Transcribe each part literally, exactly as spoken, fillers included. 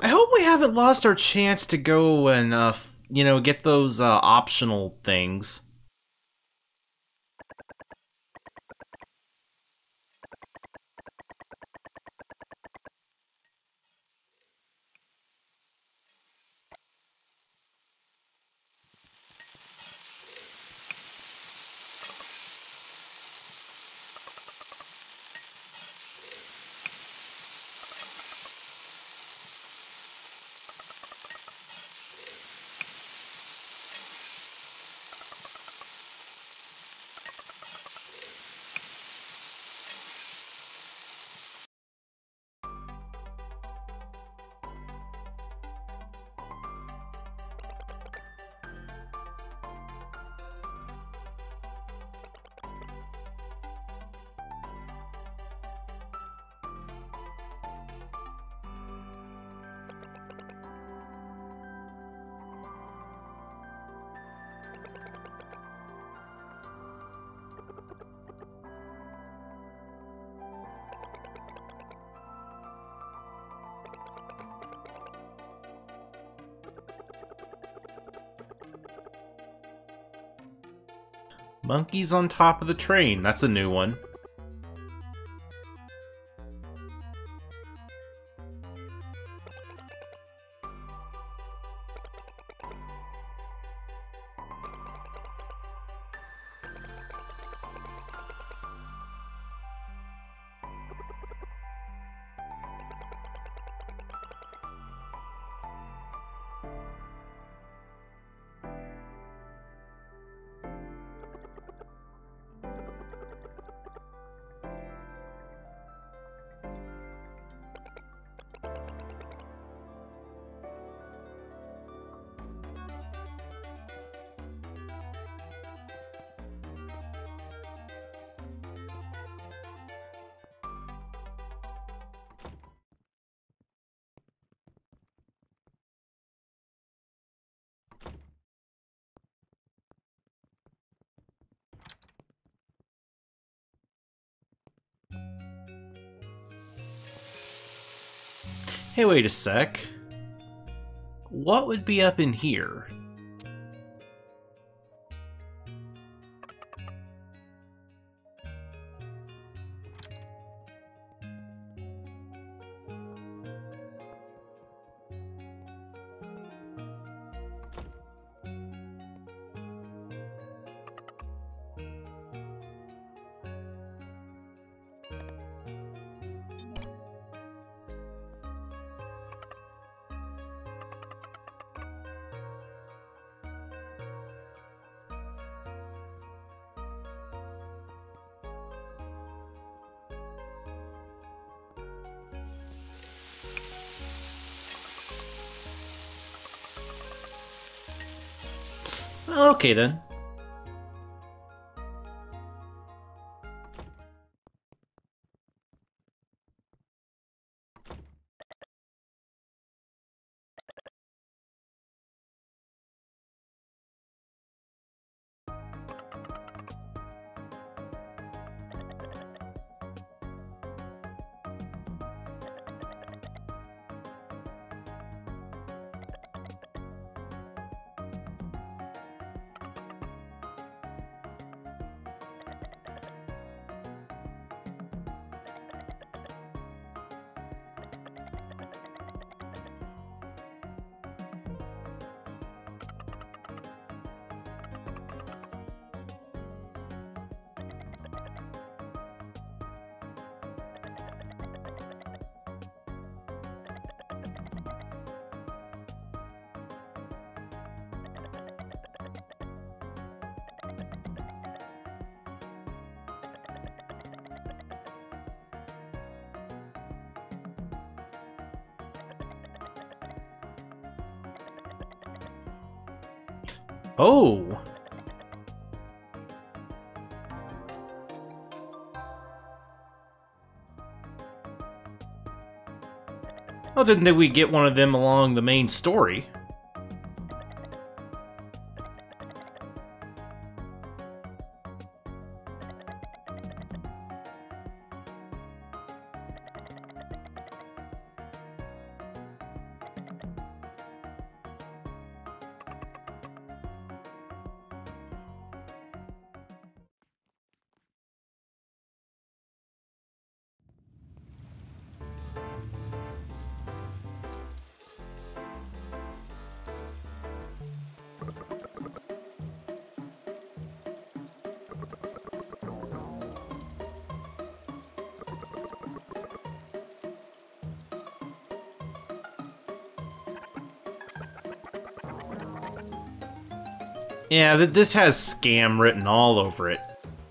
I hope we haven't lost our chance to go and, uh, f- you know, get those uh, optional things. Monkeys on top of the train. That's a new one. Hey, wait a sec. What would be up in here? Okay then. Oh! Well, didn't we get one of them along the main story? Yeah, th this has scam written all over it.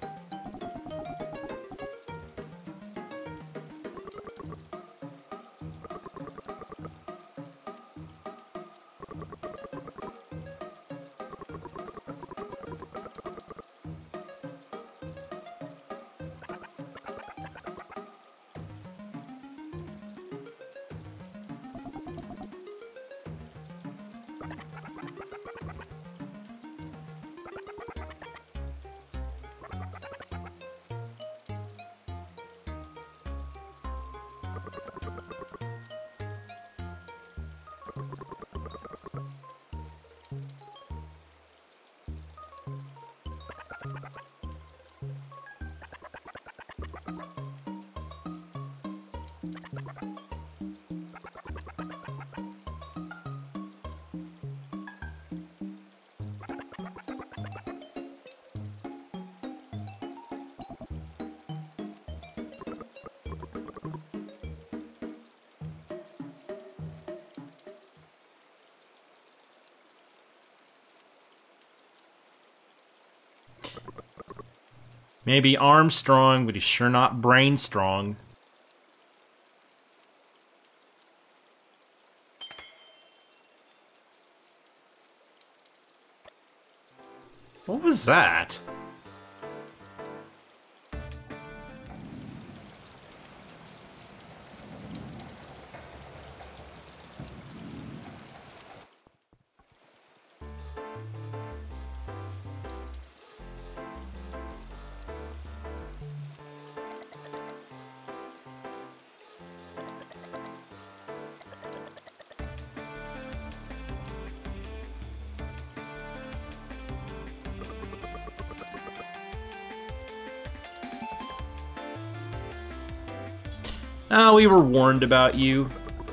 Maybe arm strong, but he's sure not brain strong. What was that? Ah, we were warned about you.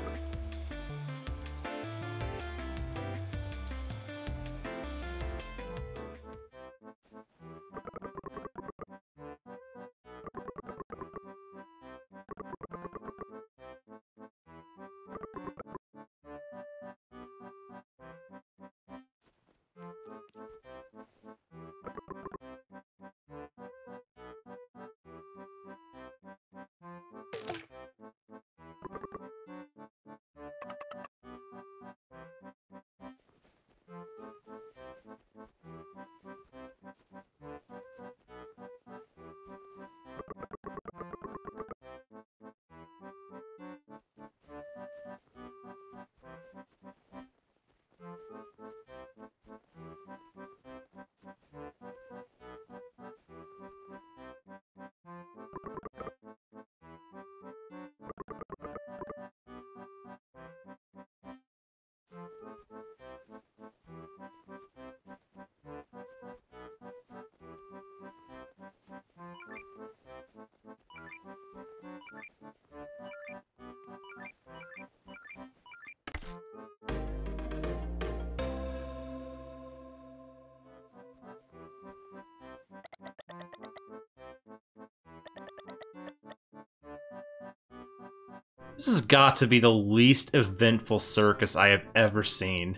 This has got to be the least eventful circus I have ever seen.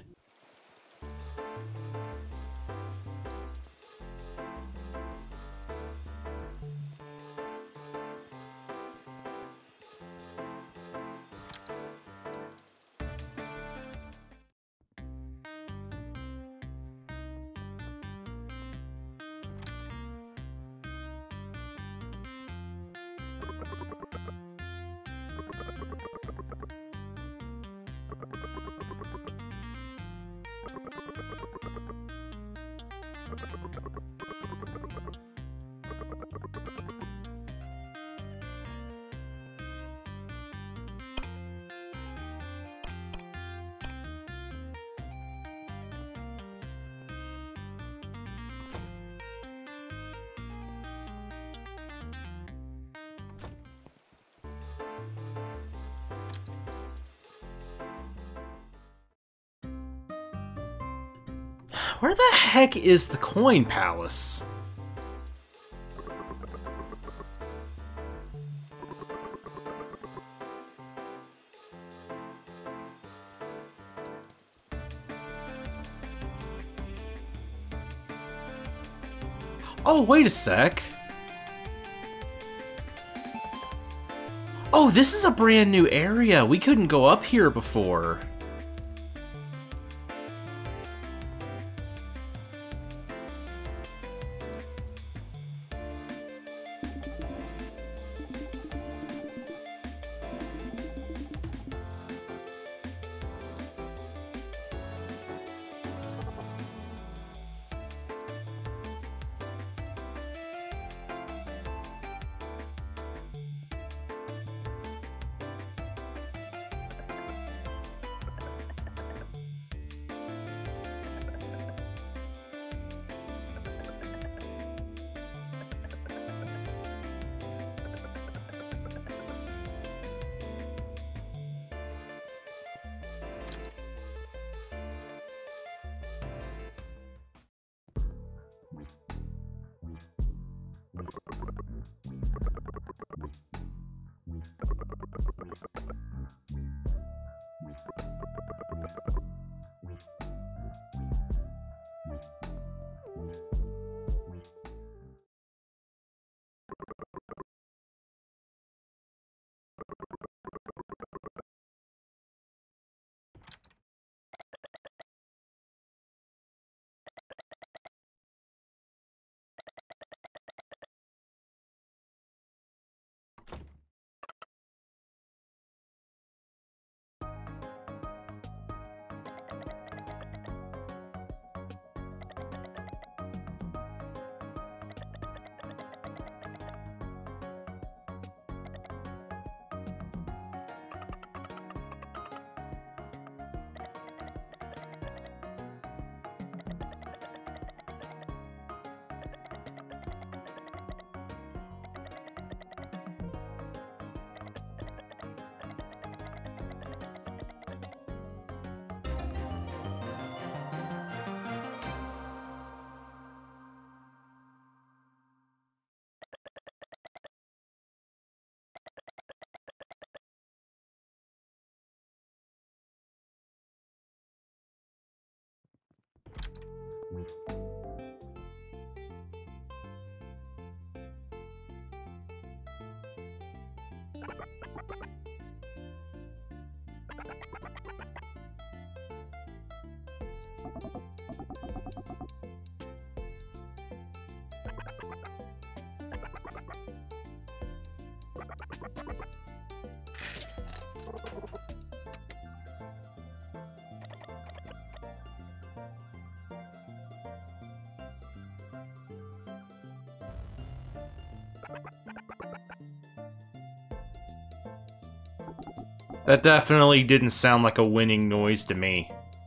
Where the heck is the coin palace? Oh, wait a sec. Oh, this is a brand new area. We couldn't go up here before. That definitely didn't sound like a winning noise to me.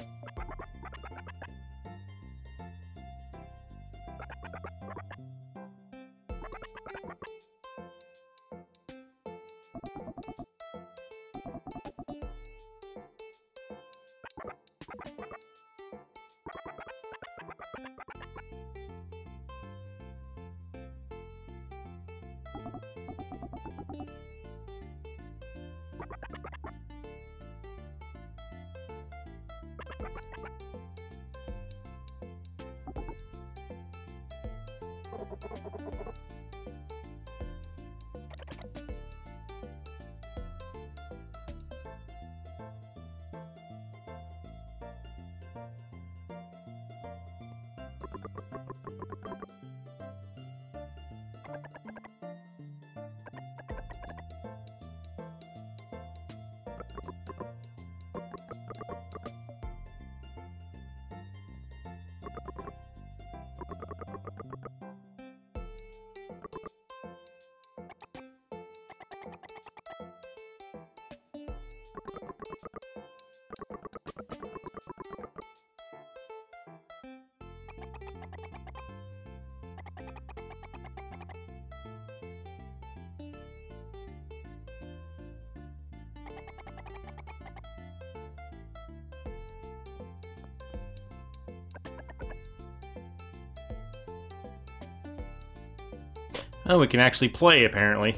Oh, we can actually play, apparently.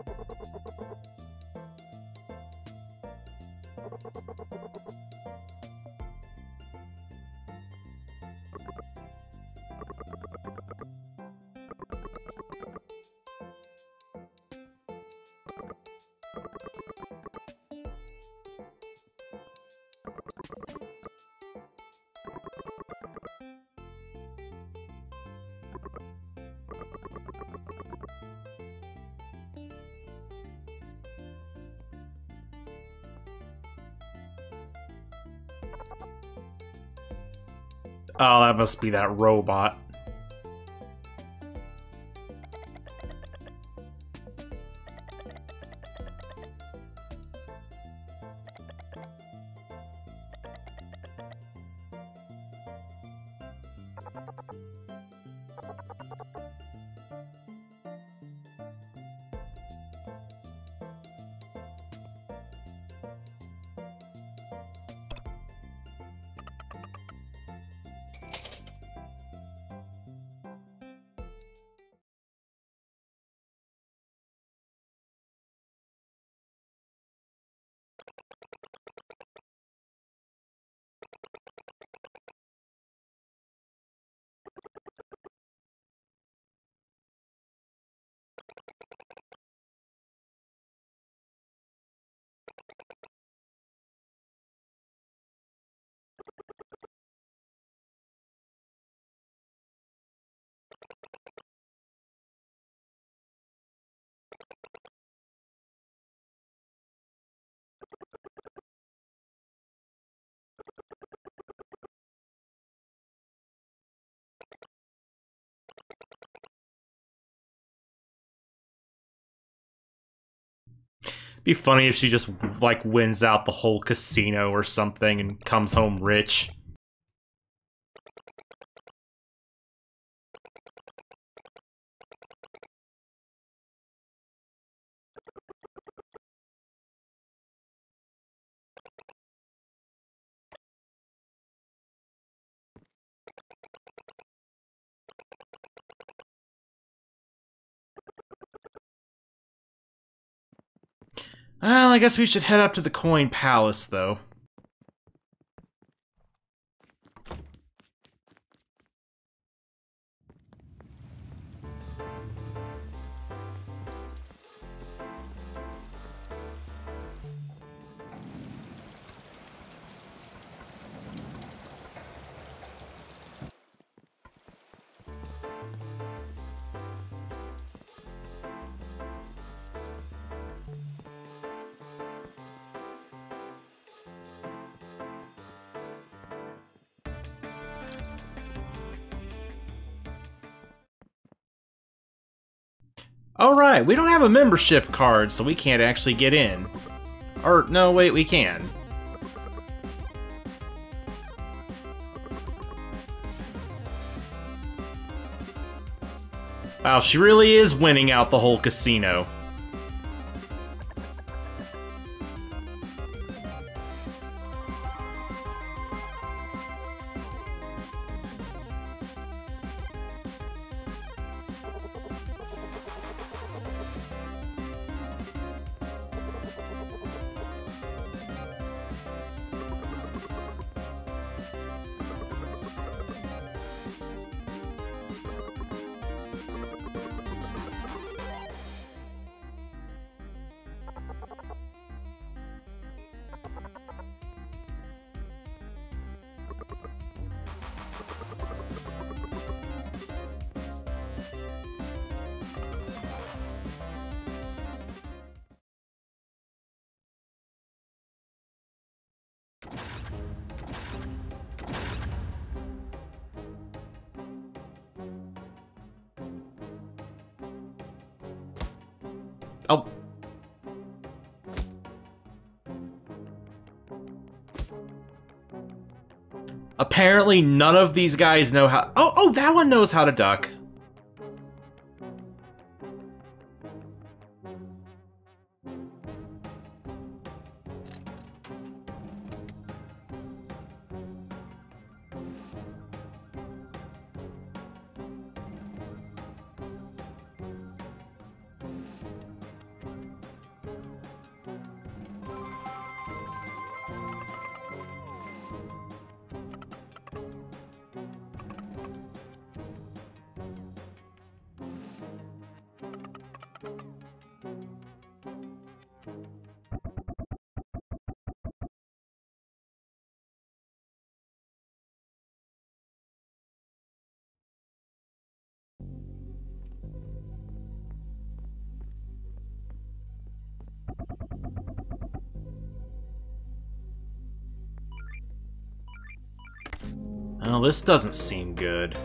Oh, that must be that robot. Be funny if she just, like, wins out the whole casino or something and comes home rich. Well, I guess we should head up to the Coin Palace, though. Alright, we don't have a membership card, so we can't actually get in. Or, no, wait, we can. Wow, she really is winning out the whole casino. Oh. Apparently none of these guys know how- Oh, oh, that one knows how to duck. Well, this doesn't seem good.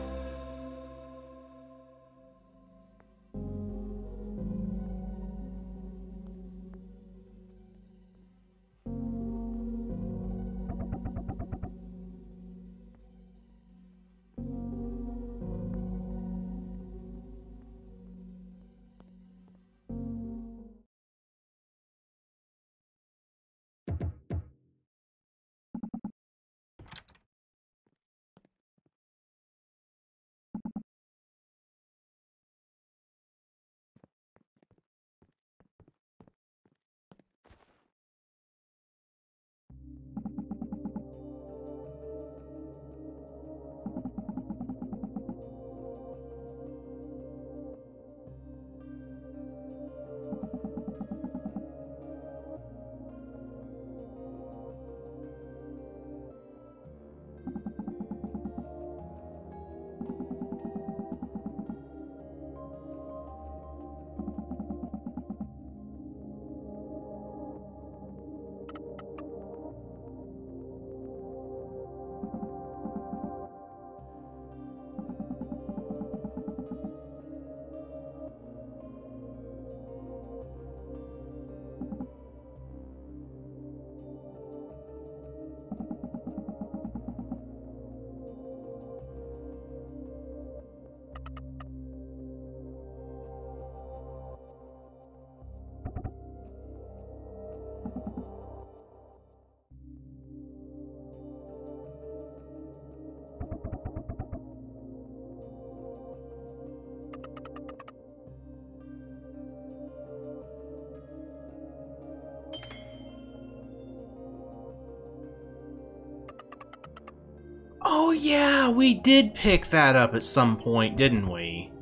Oh yeah, we did pick that up at some point, didn't we?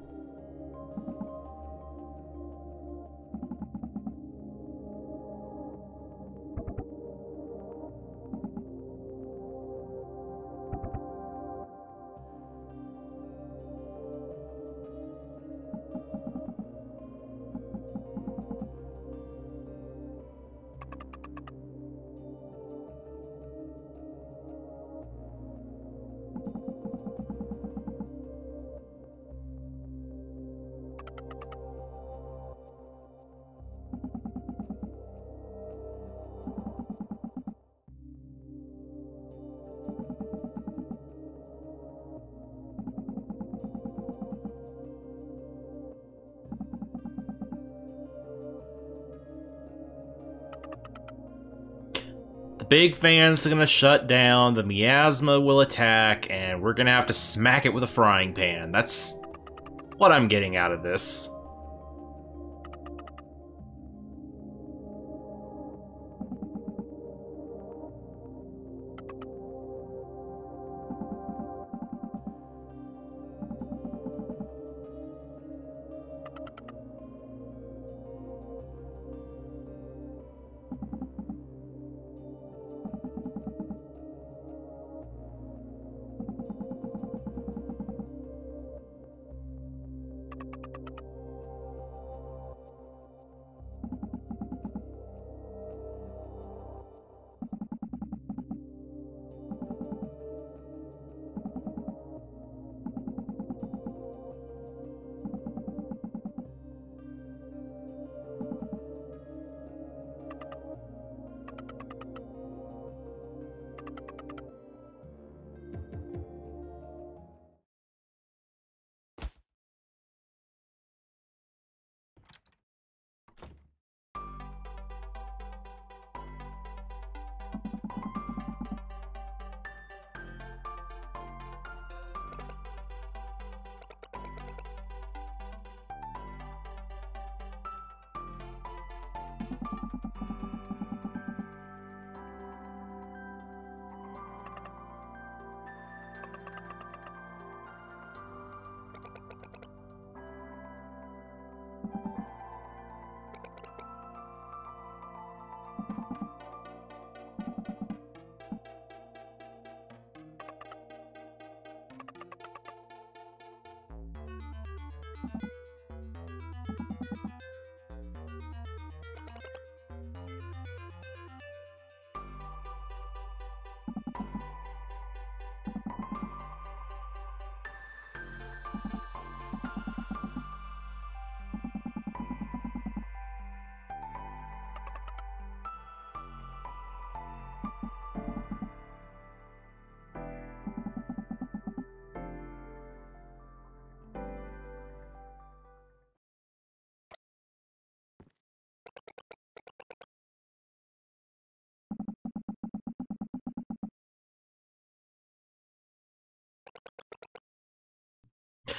Big fan's gonna shut down, the miasma will attack, and we're gonna have to smack it with a frying pan. That's what I'm getting out of this.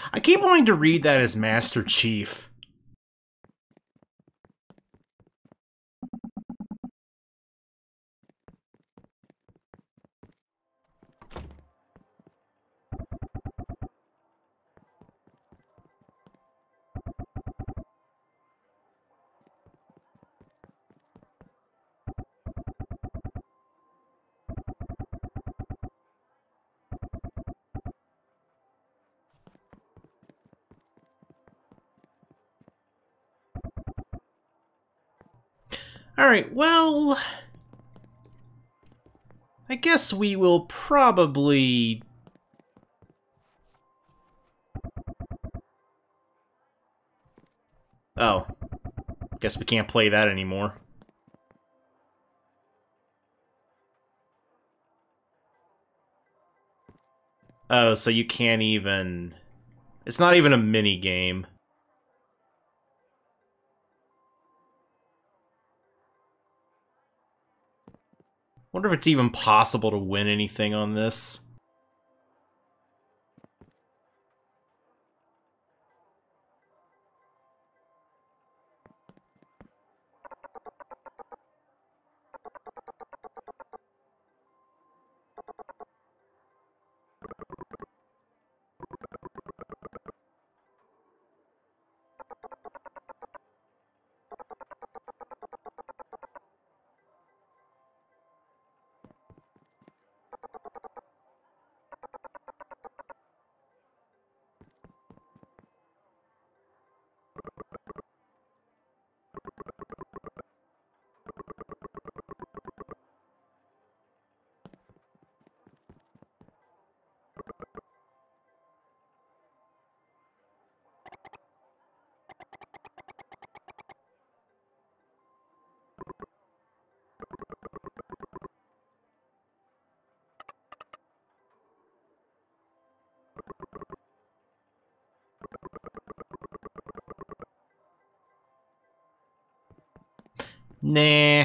I keep wanting to read that as Master Chief. Alright, well... I guess we will probably... Oh. Guess we can't play that anymore. Oh, so you can't even... It's not even a mini game. Wonder if it's even possible to win anything on this. Nah.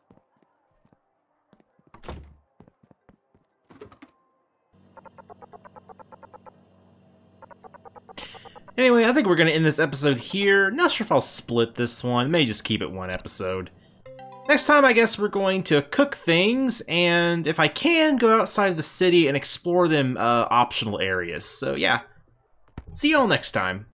Anyway, I think we're going to end this episode here. Not sure if I'll split this one. May just keep it one episode. Next time, I guess we're going to cook things, and if I can, go outside of the city and explore them uh, optional areas. So yeah, see y'all next time.